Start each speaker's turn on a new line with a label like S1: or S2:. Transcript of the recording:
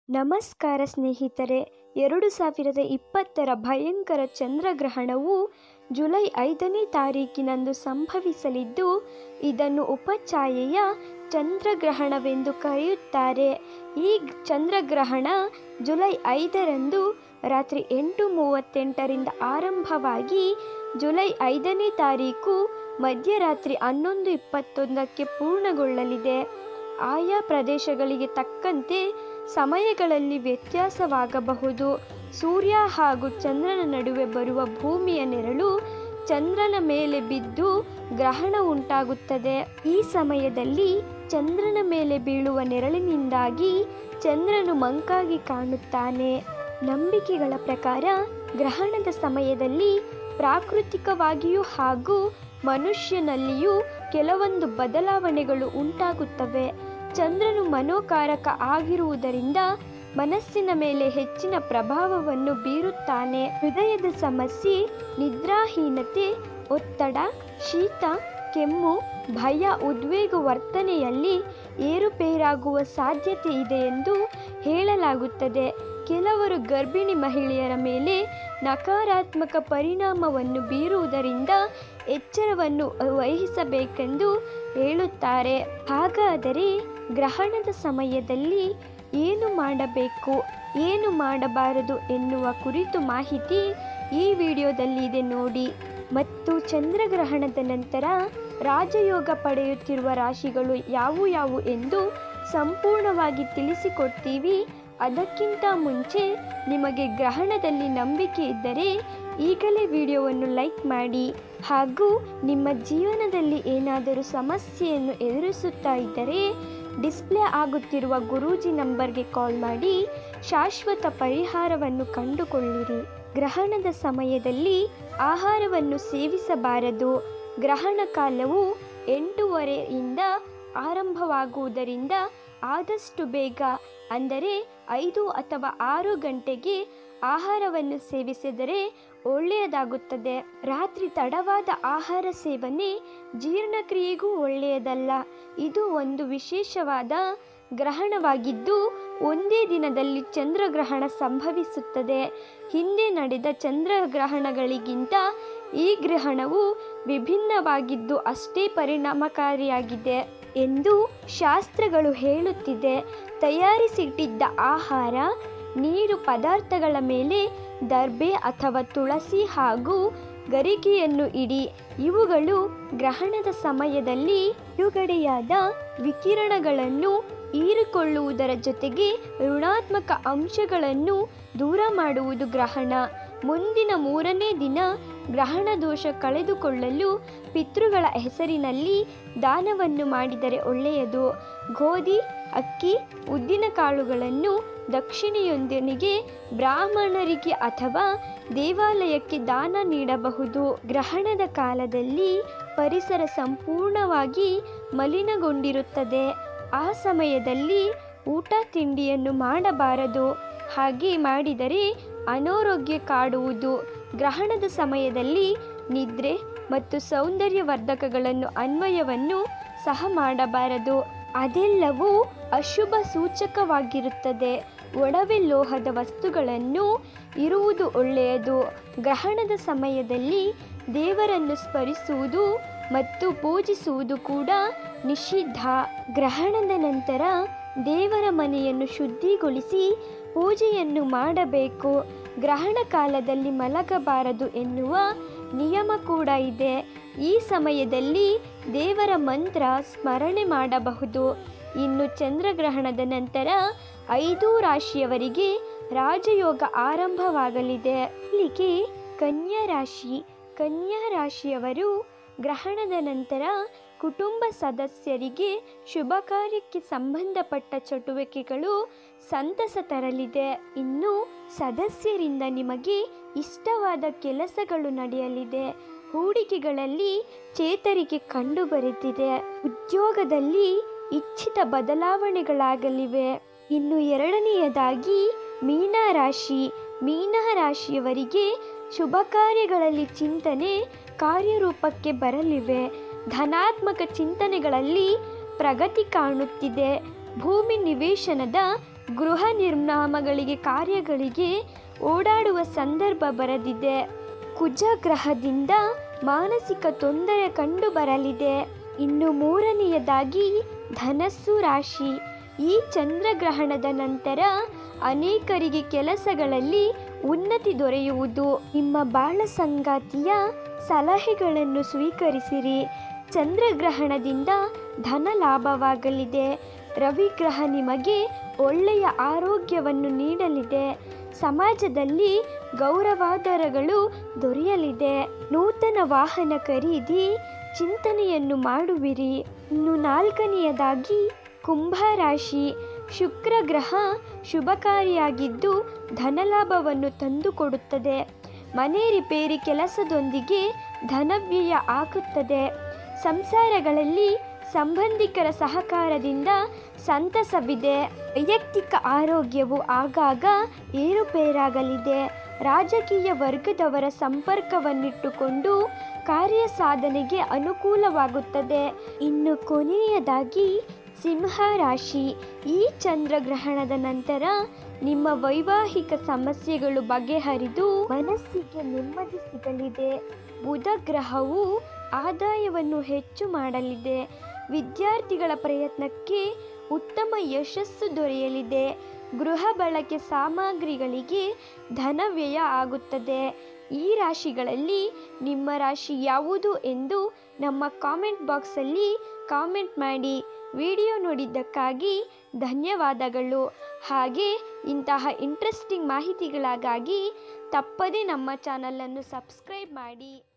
S1: ನಮಸ್ಕಾರ ಸ್ನೇಹಿತರೆ. 2020ರ ಭಯಂಕರ ಚಂದ್ರಗ್ರಹಣವು ಜುಲೈ 5ನೇ ತಾರೀಕಿನಂದು ಸಂಭವಿಸಲಿದ್ದು, ಇದನ್ನು ಉಪಛಾಯೆಯ ಚಂದ್ರಗ್ರಹಣವೆಂದು ಕರೆಯುತ್ತಾರೆ. ಈ ಚಂದ್ರಗ್ರಹಣ ಜುಲೈ 5ರಂದು ರಾತ್ರಿ 8:38ರಿಂದ ಆರಂಭವಾಗಿ ಜುಲೈ 5ನೇ ತಾರೀಕು ಮಧ್ಯರಾತ್ರಿ 11:21ಕ್ಕೆ ಪೂರ್ಣಗೊಳ್ಳಲಿದೆ. ಆಯಾ ಪ್ರದೇಶಗಳಿಗೆ ತಕ್ಕಂತೆ ಸಮಯಗಳಲ್ಲಿ ವ್ಯತ್ಯಾಸವಾಗಬಹುದು. ಸೂರ್ಯ ಹಾಗೂ ಚಂದ್ರನ ನಡುವೆ ಬರುವ ಭೂಮಿಯ ನೆರಳು ಚಂದ್ರನ ಮೇಲೆ ಬಿದ್ದು ಗ್ರಹಣ ಉಂಟಾಗುತ್ತದೆ. ಈ ಸಮಯದಲ್ಲಿ ಚಂದ್ರನ ಮೇಲೆ ಬೀಳುವ ನೆರಳಿನಿಂದಾಗಿ ಚಂದ್ರನು ಮಂಕಾಗಿ ಕಾಣುತ್ತಾನೆ. ನಂಬಿಕೆಗಳ ಪ್ರಕಾರ ಗ್ರಹಣದ ಸಮಯದಲ್ಲಿ ಪ್ರಾಕೃತಿಕವಾಗಿಯೂ ಹಾಗೂ ಮನುಷ್ಯನಲ್ಲಿಯೂ ಕೆಲವೊಂದು ಬದಲಾವಣೆಗಳು ಉಂಟಾಗುತ್ತವೆ. ಚಂದ್ರನು ಮನೋಕಾರಕ ಆಗಿರುವುದರಿಂದ ಮನಸ್ಸಿನ ಮೇಲೆ ಹೆಚ್ಚಿನ ಪ್ರಭಾವವನ್ನು ಬೀರುತ್ತಾನೆ. ಹೃದಯದ ಸಮಸ್ಯೆ, ನಿದ್ರಾಹೀನತೆ, ಒತ್ತಡ, ಶೀತ, ಕೆಮ್ಮು, ಭಯ, ಉದ್ವೇಗ ವರ್ತನೆಯಲ್ಲಿ ಏರುಪೇರಾಗುವ ಸಾಧ್ಯತೆ ಇದೆ ಎಂದು ಹೇಳಲಾಗುತ್ತದೆ. ಕೆಲವರು ಗರ್ಭಿಣಿ ಮಹಿಳೆಯರ ಮೇಲೆ ನಕಾರಾತ್ಮಕ ಪರಿಣಾಮವನ್ನು ಬೀರುವುದರಿಂದ ಎಚ್ಚರವನ್ನು ವಹಿಸಬೇಕೆಂದು ಹೇಳುತ್ತಾರೆ. ಹಾಗಾದರೆ ಗ್ರಹಣದ ಸಮಯದಲ್ಲಿ ಏನು ಮಾಡಬೇಕು, ಏನು ಮಾಡಬಾರದು ಎನ್ನುವ ಕುರಿತು ಮಾಹಿತಿ ಈ ವಿಡಿಯೋದಲ್ಲಿದೆ ನೋಡಿ. ಮತ್ತು ಚಂದ್ರಗ್ರಹಣದ ನಂತರ ರಾಜಯೋಗ ಪಡೆಯುತ್ತಿರುವ ರಾಶಿಗಳು ಯಾವುವು ಎಂದು ಸಂಪೂರ್ಣವಾಗಿ ತಿಳಿಸಿಕೊಡ್ತೀವಿ. ಅದಕ್ಕಿಂತ ಮುಂಚೆ ನಿಮಗೆ ಗ್ರಹಣದಲ್ಲಿ ನಂಬಿಕೆ ಇದ್ದರೆ ಈಗಲೇ ವಿಡಿಯೋವನ್ನು ಲೈಕ್ ಮಾಡಿ, ಹಾಗೂ ನಿಮ್ಮ ಜೀವನದಲ್ಲಿ ಏನಾದರೂ ಸಮಸ್ಯೆಯನ್ನು ಎದುರಿಸುತ್ತಾ ಇದ್ದರೆ ಡಿಸ್ಪ್ಲೇ ಆಗುತ್ತಿರುವ ಗುರೂಜಿ ನಂಬರ್ಗೆ ಕಾಲ್ ಮಾಡಿ ಶಾಶ್ವತ ಪರಿಹಾರವನ್ನು ಕಂಡುಕೊಳ್ಳಿರಿ. ಗ್ರಹಣದ ಸಮಯದಲ್ಲಿ ಆಹಾರವನ್ನು ಸೇವಿಸಬಾರದು. ಗ್ರಹಣ ಕಾಲವು 8:30ರಿಂದ ಆರಂಭವಾಗುವುದರಿಂದ ಆದಷ್ಟು ಬೇಗ ಅಂದರೆ 5 ಅಥವಾ 6 ಗಂಟೆಗೆ ಆಹಾರವನ್ನು ಸೇವಿಸಿದರೆ ಒಳ್ಳೆಯದಾಗುತ್ತದೆ. ರಾತ್ರಿ ತಡವಾದ ಆಹಾರ ಸೇವನೆ ಜೀರ್ಣಕ್ರಿಯೆಗೂ ಒಳ್ಳೆಯದಲ್ಲ. ಇದು ಒಂದು ವಿಶೇಷವಾದ ಗ್ರಹಣವಾಗಿದ್ದು ಒಂದೇ ದಿನದಲ್ಲಿ ಚಂದ್ರಗ್ರಹಣ ಸಂಭವಿಸುತ್ತದೆ. ಹಿಂದೆ ನಡೆದ ಚಂದ್ರಗ್ರಹಣಗಳಿಗಿಂತ ಈ ಗ್ರಹಣವು ವಿಭಿನ್ನವಾಗಿದ್ದು ಅಷ್ಟೇ ಪರಿಣಾಮಕಾರಿಯಾಗಿದೆ ಎಂದು ಶಾಸ್ತ್ರಗಳು ಹೇಳುತ್ತಿದೆ. ತಯಾರಿಸಿಟ್ಟಿದ್ದ ಆಹಾರ, ನೀರು ಪದಾರ್ಥಗಳ ಮೇಲೆ ದರ್ಬೆ ಅಥವಾ ತುಳಸಿ ಹಾಗೂ ಗರಿಗೆಯನ್ನು ಇಡಿ. ಇವುಗಳು ಗ್ರಹಣದ ಸಮಯದಲ್ಲಿ ಬಿಡುಗಡೆಯಾದ ವಿಕಿರಣಗಳನ್ನು ಹೀರಿಕೊಳ್ಳುವುದರ ಜೊತೆಗೆ ಋಣಾತ್ಮಕ ಅಂಶಗಳನ್ನು ದೂರ ಮಾಡುವುದು ಗ್ರಹಣ. ಮುಂದಿನ 3ನೇ ದಿನ ಗ್ರಹಣ ದೋಷ ಕಳೆದುಕೊಳ್ಳಲು ಪಿತೃಗಳ ಹೆಸರಿನಲ್ಲಿ ದಾನವನ್ನು ಮಾಡಿದರೆ ಒಳ್ಳೆಯದು. ಗೋಧಿ, ಅಕ್ಕಿ, ಉದ್ದಿನ ಕಾಳುಗಳನ್ನು ದಕ್ಷಿಣೆಯೊಂದಿಗೆ ಬ್ರಾಹ್ಮಣರಿಗೆ ಅಥವಾ ದೇವಾಲಯಕ್ಕೆ ದಾನ ನೀಡಬಹುದು. ಗ್ರಹಣದ ಕಾಲದಲ್ಲಿ ಪರಿಸರ ಸಂಪೂರ್ಣವಾಗಿ ಮಲಿನಗೊಂಡಿರುತ್ತದೆ. ಆ ಸಮಯದಲ್ಲಿ ಊಟ ತಿಂಡಿಯನ್ನು ಮಾಡಬಾರದು. ಹಾಗೆ ಮಾಡಿದರೆ ಅನಾರೋಗ್ಯ ಕಾಡುವುದು. ಗ್ರಹಣದ ಸಮಯದಲ್ಲಿ ನಿದ್ರೆ ಮತ್ತು ಸೌಂದರ್ಯವರ್ಧಕಗಳನ್ನು ಅನ್ವಯವನ್ನು ಸಹ ಮಾಡಬಾರದು. ಅದೆಲ್ಲವೂ ಅಶುಭ ಸೂಚಕವಾಗಿರುತ್ತದೆ. ಒಡವೆ ಲೋಹದ ವಸ್ತುಗಳನ್ನು ಇರುವುದು ಒಳ್ಳೆಯದು. ಗ್ರಹಣದ ಸಮಯದಲ್ಲಿ ದೇವರನ್ನು ಸ್ಮರಿಸುವುದು ಮತ್ತು ಪೂಜಿಸುವುದು ಕೂಡ ನಿಷಿದ್ಧ. ಗ್ರಹಣದ ನಂತರ ದೇವರ ಮನೆಯನ್ನು ಶುದ್ಧಿಗೊಳಿಸಿ ಪೂಜೆಯನ್ನು ಮಾಡಬೇಕು. ಗ್ರಹಣ ಕಾಲದಲ್ಲಿ ಮಲಗಬಾರದು ಎನ್ನುವ ನಿಯಮ ಕೂಡ ಇದೆ. ಈ ಸಮಯದಲ್ಲಿ ದೇವರ ಮಂತ್ರ ಸ್ಮರಣೆ ಮಾಡಬಹುದು. ಇನ್ನು ಚಂದ್ರಗ್ರಹಣದ ನಂತರ 5 ರಾಶಿಯವರಿಗೆ ರಾಜಯೋಗ ಆರಂಭವಾಗಲಿದೆ. ಇಲ್ಲಿಗೆ ಕನ್ಯಾ ರಾಶಿಯವರು ಗ್ರಹಣದ ನಂತರ ಕುಟುಂಬ ಸದಸ್ಯರಿಗೆ ಶುಭ ಕಾರ್ಯಕ್ಕೆ ಸಂಬಂಧಪಟ್ಟ ಚಟುವಟಿಕೆಗಳು ಸಂತಸ ತರಲಿದೆ. ಇನ್ನು ಸದಸ್ಯರಿಂದ ನಿಮಗೆ ಇಷ್ಟವಾದ ಕೆಲಸಗಳು ನಡೆಯಲಿದೆ. ಹೂಡಿಕೆಗಳಲ್ಲಿ ಚೇತರಿಕೆ ಕಂಡುಬರುತ್ತಿದೆ. ಉದ್ಯೋಗದಲ್ಲಿ ಇಚ್ಛಿತ ಬದಲಾವಣೆಗಳಾಗಲಿವೆ. ಇನ್ನು 2ನೇಯದಾಗಿ ಮೀನರಾಶಿಯವರಿಗೆ ಶುಭ ಕಾರ್ಯಗಳಲ್ಲಿ ಚಿಂತನೆ ಕಾರ್ಯರೂಪಕ್ಕೆ ಬರಲಿವೆ. ಧನಾತ್ಮಕ ಚಿಂತನೆಗಳಲ್ಲಿ ಪ್ರಗತಿ ಕಾಣುತ್ತಿದೆ. ಭೂಮಿ ನಿವೇಶನದ ಗೃಹ ನಿರ್ನಾಮಗಳಿಗೆ ಕಾರ್ಯಗಳಿಗೆ ಓಡಾಡುವ ಸಂದರ್ಭ ಬರದಿದೆ. ಕುಜ ಗ್ರಹದಿಂದ ಮಾನಸಿಕ ತೊಂದರೆ ಕಂಡು ಬರಲಿದೆ. ಇನ್ನು ಮೂರನೆಯದಾಗಿ ಧನಸ್ಸು ರಾಶಿ. ಈ ಚಂದ್ರಗ್ರಹಣದ ನಂತರ ಅನೇಕರಿಗೆ ಕೆಲಸಗಳಲ್ಲಿ ಉನ್ನತಿ ದೊರೆಯುವುದು. ನಿಮ್ಮ ಬಾಳ ಸಂಗಾತಿಯ ಸಲಹೆಗಳನ್ನು ಸ್ವೀಕರಿಸಿರಿ. ಚಂದ್ರಗ್ರಹಣದಿಂದ ಧನ ಲಾಭವಾಗಲಿದೆ. ರವಿಗ್ರಹ ನಿಮಗೆ ಒಳ್ಳೆಯ ಆರೋಗ್ಯವನ್ನು ನೀಡಲಿದೆ. ಸಮಾಜದಲ್ಲಿ ಗೌರವಾದರಗಳು ದೊರೆಯಲಿದೆ. ನೂತನ ವಾಹನ ಖರೀದಿ ಚಿಂತನೆಯನ್ನು ಮಾಡುವಿರಿ. ಇನ್ನು ನಾಲ್ಕನೆಯದಾಗಿ ಕುಂಭರಾಶಿ. ಶುಕ್ರ ಗ್ರಹ ಶುಭಕಾರಿಯಾಗಿದ್ದು ಧನಲಾಭವನ್ನು ತಂದುಕೊಡುತ್ತದೆ. ಮನೆ ರಿಪೇರಿ ಕೆಲಸದೊಂದಿಗೆ ಧನವ್ಯಯ ಆಗುತ್ತದೆ. ಸಂಸಾರಗಳಲ್ಲಿ ಸಂಬಂಧಿಕರ ಸಹಕಾರದಿಂದ ಸಂತಸವಿದೆ. ವೈಯಕ್ತಿಕ ಆರೋಗ್ಯವು ಆಗಾಗ ಏರುಪೇರಾಗಲಿದೆ. ರಾಜಕೀಯ ವರ್ಗದವರ ಸಂಪರ್ಕವನ್ನಿಟ್ಟುಕೊಂಡು ಕಾರ್ಯ ಸಾಧನೆಗೆ ಅನುಕೂಲವಾಗುತ್ತದೆ. ಇನ್ನು ಕೊನೆಯದಾಗಿ ಸಿಂಹ ರಾಶಿ. ಈ ಚಂದ್ರಗ್ರಹಣದ ನಂತರ ನಿಮ್ಮ ವೈವಾಹಿಕ ಸಮಸ್ಯೆಗಳು ಬಗೆಹರಿದು ಮನಸ್ಸಿಗೆ ನೆಮ್ಮದಿ ಸಿಗಲಿದೆ. ಬುಧ ಗ್ರಹವು ಆದಾಯವನ್ನು ಹೆಚ್ಚು ಮಾಡಲಿದೆ. ವಿದ್ಯಾರ್ಥಿಗಳ ಪ್ರಯತ್ನಕ್ಕೆ ಉತ್ತಮ ಯಶಸ್ಸು ದೊರೆಯಲಿದೆ. ಗೃಹ ಬಳಕೆ ಸಾಮಗ್ರಿಗಳಿಗೆ ಧನ ವ್ಯಯ ಆಗುತ್ತದೆ. ಈ ರಾಶಿಗಳಲ್ಲಿ ನಿಮ್ಮ ರಾಶಿ ಯಾವುದು ಎಂದು ನಮ್ಮ ಕಾಮೆಂಟ್ ಬಾಕ್ಸಲ್ಲಿ ಕಾಮೆಂಟ್ ಮಾಡಿ. ವಿಡಿಯೋ ನೋಡಿದ್ದಕ್ಕಾಗಿ ಧನ್ಯವಾದಗಳು. ಹಾಗೆ ಇಂತಹ ಇಂಟ್ರೆಸ್ಟಿಂಗ್ ಮಾಹಿತಿಗಳಿಗಾಗಿ ತಪ್ಪದೇ ನಮ್ಮ ಚಾನಲನ್ನು ಸಬ್ಸ್ಕ್ರೈಬ್ ಮಾಡಿ.